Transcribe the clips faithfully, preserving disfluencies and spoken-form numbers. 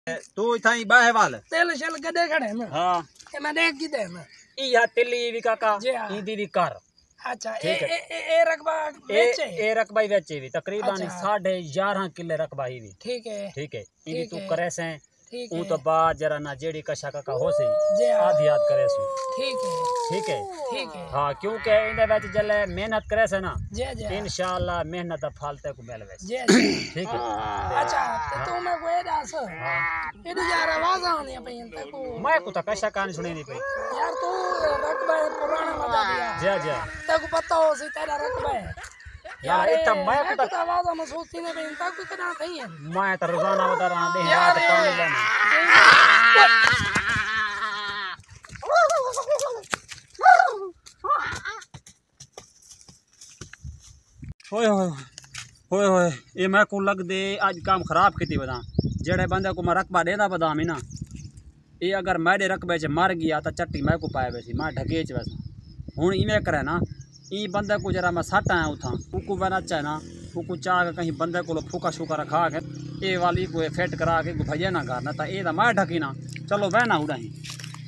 तू इथा ही बाहे वाल तेल शल गदे खड़े ना। हां ए मैं देख की दे ना ई तिल्ली भी काका इंदी भी कर। अच्छा ए ए ए रकबा बेचे ए रकबा बेचे भी तकरीबन साढ़े ग्यारह किले रकबा ही भी। ठीक है ठीक है इंदी तू करे से ठीक है है तो बाद जरा ना जेड़ी कशा काका हो सी आधी याद करे सु। ठीक है ठीक है ठीक है हां क्योंकि इंदे विच जले मेहनत करे से ना जी जी इंशाल्लाह मेहनत दा फल ते को मिलवे जी ठीक है। अच्छा तो तू मैं कोई दास एडी यार आवाज आनी पे इंत को मैं को ता कशा कहानी सुनी नहीं पई यार तू रकबा पुराना बता दिया जी जी तेको पता हो सी तेरा रकबा है यार इतना मैं को ता आवाज हम सोचती ने पे इंत को कना थई है मैं तो रोजाना बता रहा दे हाथ काम लेना। होए होए होए होए ये मैं को लग दे आज काम खराब की बदा जेड़े बंदे को मैं रकबा देदा बदा मैं ना ये अगर मेरे रकबे च मर गया तो चट्टी मैं को पाए वैसी मैं ढके च वैसा हुन इवें करे ना ई बंदे को जरा मैं सट आया उठा उको बना चाहे ना उको चाह के कहीं बंदे को फूका शूका रखा के ए वाली को फिट करा के भैया ना घर ना ये तो मैं ढकी ना चलो वह ना उड़ा ही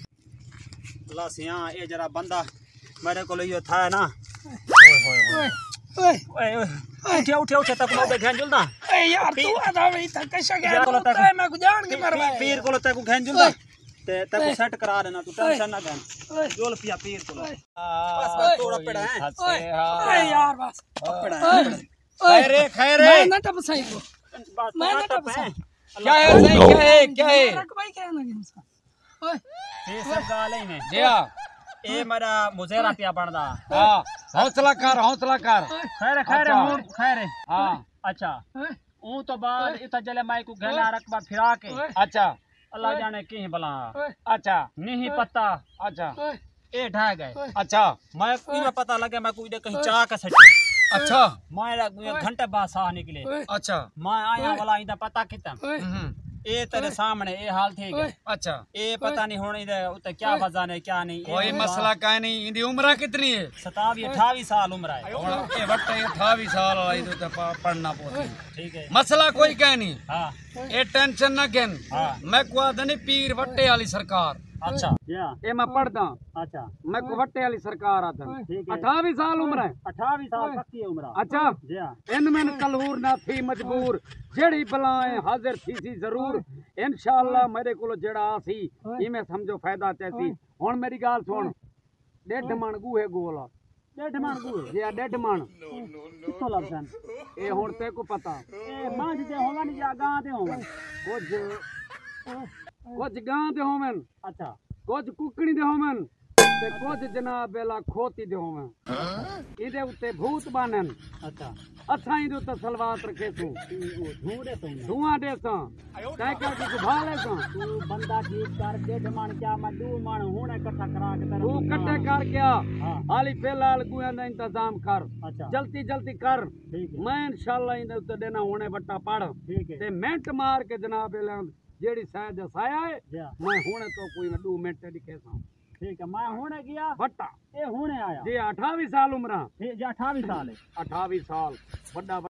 लासियां ये जरा बंदा मेरे को लियो था ना ओए होए ओए ओए उठे उठे उठे तक मैं घेन जुलदा ए यार तू आधा में तक कैसा गया मैं को जान के मरवा पीर को तक घेन जुलदा ते तक सेट करा देना तू टेंशन ना ले जोल पिया पीर को बस बस थोड़ा पड़ा है ओए यार बस पड़ा है खैरे खैरे मैं ना टप सही को मैं ना टप सही क्या है सही क्या है क्या है रकबा क्या ना इंसान ओए ये सब गाल ही ने जी हां ए मेरा मुजेरा पिया बनदा हां हौसला कर हौसला कर खैरे खैरे हूं खैरे हां अच्छा ऊ तो बाद इता जले माई को घेला रकबा फिरा के अच्छा अल्लाह जाने की भला अच्छा नहीं पता अच्छा ए ढह गए अच्छा मैं कोई में पता लगे मैं कोई कहीं चाह का सटे अच्छा मैं घंटे बाद साह निकले अच्छा मैं आया वाला इधर पता किता ए तेरे सामने ए हाल थे अच्छा ए पता नहीं होने इधर उते क्या वजह है क्या नहीं कोई मसला का नहीं इंदी उम्र कितनी है सतावी अठावी साल उम्र है ए वट्टे अठावी साल वाली तो पढ़ना पड़ता ठीक है मसला कोई कह नहीं हां ए टेंशन ना घेन मैं को आदनी पीर वट्टे वाली सरकार अच्छा ए मैं पढ़दा अच्छा मैं को वट्टे वाली सरकार आता अठावी साल उम्र है अठावी साल पक्की उम्र अच्छा जी हां इन में कलहूर ना थी मजबूर जेड़ी बलाएं हाजिर थी सी जरूर इंशाअल्लाह मेरे को जेड़ा आसी इमें समझो फायदा चाहती हुन मेरी गाल सुन डेढ़ मन गूहे गोला डेढ़ मन गूहे जी डेढ़ मन कितो लबसन ए हुन ते को पता ए मां जे होगा नहीं जा गां दे होगा कुछ कुछ गां दे होवन अच्छा कुछ कुकड़ी दे होवन ते कुछ जनाब बेला खोती दे होवन इदे उते भूत बानन अच्छा असा इदे उते सलवात रखे तू धुआं दे तू धुआं दे सा काई कर तू भाले सा तू बंदा ठीक कर डेढ़ मन क्या मैं दो मन हुने इकट्ठा करा के तू इकट्ठे कर क्या हां हाली फिलहाल गुया दा इंतजाम कर अच्छा जल्दी जल्दी कर ठीक है मैं इंशाअल्लाह इदे उते देना होने बट्टा पढ़ ठीक है ते मिनट मार के जनाब बेला जेड़ी शायद साया है मैं हुने तो कोई दो मिनट दिखे सा ठीक है मैं हुने गया बट्टा ए हुने आया जी अठावी साल उम्र जी अठावी साल है अठावी साल बड़ा